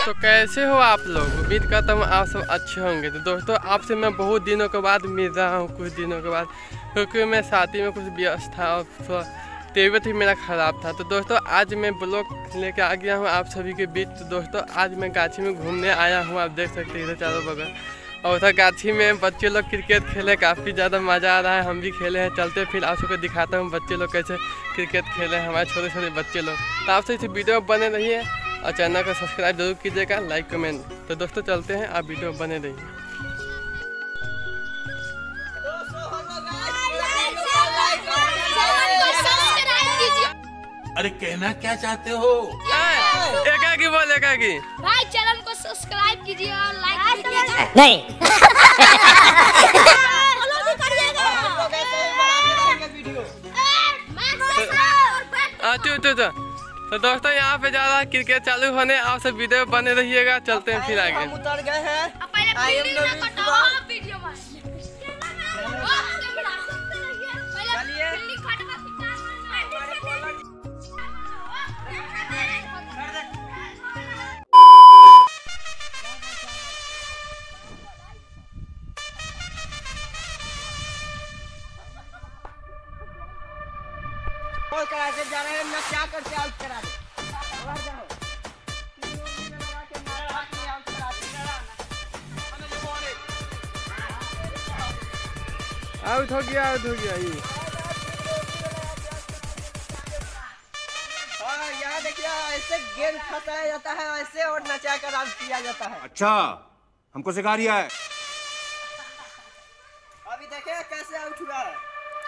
तो कैसे हो आप लोग? उम्मीद करता हूँ आप सब अच्छे होंगे। तो दोस्तों आपसे मैं बहुत दिनों के बाद मिल रहा हूँ, कुछ दिनों के बाद, क्योंकि मैं शादी में कुछ व्यस्त था और थोड़ा तबीयत ही मेरा ख़राब था। तो दोस्तों आज मैं ब्लॉग लेकर आ गया हूँ आप सभी के बीच। तो दोस्तों आज मैं गाछी में घूमने आया हूँ, आप देख सकते हैं इधर चारों बगल। और उधर गाछी में बच्चे लोग क्रिकेट खेले, काफ़ी ज़्यादा मज़ा आ रहा है, हम भी खेले हैं। चलते फिर आप सबको दिखाता हूँ बच्चे लोग कैसे क्रिकेट खेले, हमारे छोटे छोटे बच्चे लोग। तो आपसे इस वीडियो बने रहिए और चैनल को सब्सक्राइब जरूर कीजिएगा, लाइक कमेंट। तो दोस्तों चलते हैं, आप वीडियो बने रहिए। अरे कहना क्या चाहते हो? एकाकी बोल, एकाकी भाई चैनल को सब्सक्राइब कीजिए और लाइक कीजिए। नहीं फॉलो भी करिएगा। तो दोस्तों यहाँ पे जा रहा है क्रिकेट चालू होने, आप सब वीडियो बने रहिएगा। चलते हैं फिर आगे। हम उतर गए हैं। करा के जा रहे हैं ना, क्या करके आउट करा दे। आउट हो गया, आउट हो गया ये। हाँ यहाँ देखिए, ऐसे गेंद फंसाया जाता है, ऐसे और नचा कर आउट किया जाता है। अच्छा हमको सिखा रिया है। अभी देखिए कैसे आउट हुआ है।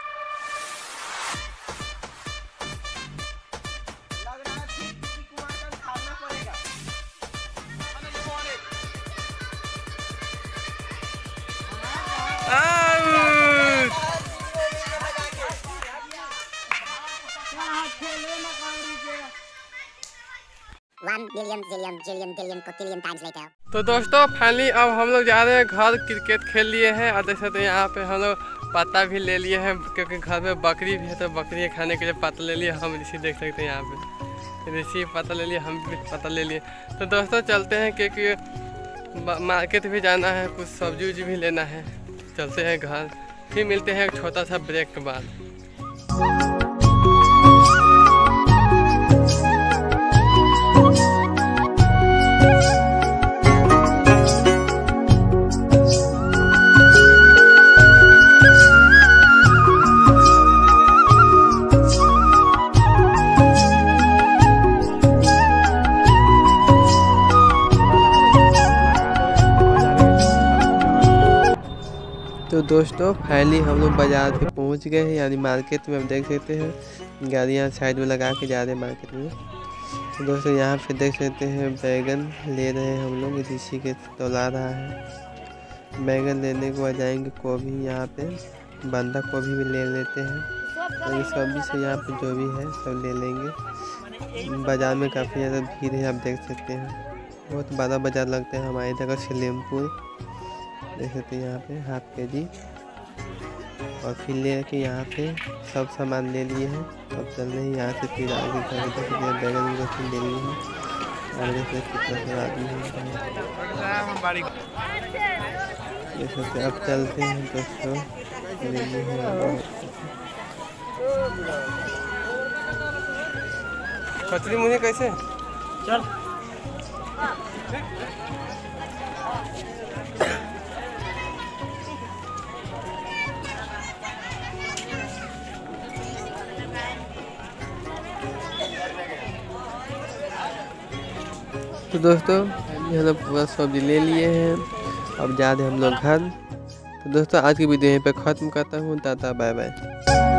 लग रहा है फिर किसी कुमार का उठाना पड़ेगा। तो दोस्तों फाइनली अब हम लोग जा रहे हैं घर, क्रिकेट खेल लिए हैं और जैसे तो यहाँ पे हम लोग पत्ता भी ले लिए हैं, क्योंकि घर में बकरी भी है तो बकरी खाने के लिए पत्ता ले लिए हम। इसी देख सकते हैं यहाँ पे ऋषि पत्ता ले लिए, हम भी पत्ता ले लिए। तो दोस्तों चलते हैं, क्योंकि मार्केट भी जाना है, कुछ सब्जी उब्जी भी लेना है। चलते हैं घर, फिर मिलते हैं एक छोटा सा ब्रेक के बाद। तो दोस्तों फाइनली हम लोग बाज़ार पे पहुंच गए हैं, यानी मार्केट में। हम देख सकते हैं गाड़ियाँ साइड में लगा के जा रहे हैं मार्केट में। तो दोस्तों यहाँ पे देख सकते हैं बैगन ले रहे हैं हम लोग, ऋषि के तोला रहा है। बैगन लेने के बाद जाएंगे गोभी, यहाँ पे बंधा गोभी भी ले लेते हैं। तो ये सब्जी से यहाँ पे जो भी है सब ले लेंगे। बाज़ार में काफ़ी ज़्यादा भीड़ है, आप देख सकते हैं, बहुत बड़ा बाज़ार लगता है हमारी जगह सलेमपुर। देख सकते हैं यहाँ पे हाफ के जी, और फिर ले के यहाँ पे सब सामान ले लिए हैं। अब चल रहे हैं यहाँ से फिर आगे बैगन ले लिए हैं। और जैसे कितना सारा आदमी है, जैसे अब चलते हैं दोस्तों, ले लिए हैं। कचरी मुझे कैसे चल तो दोस्तों हम लोग पूरा सब्जी ले लिए हैं, अब जा रहे हम लोग घर। तो दोस्तों आज की वीडियो यहीं पे ख़त्म करता हूँ। Tata bye bye.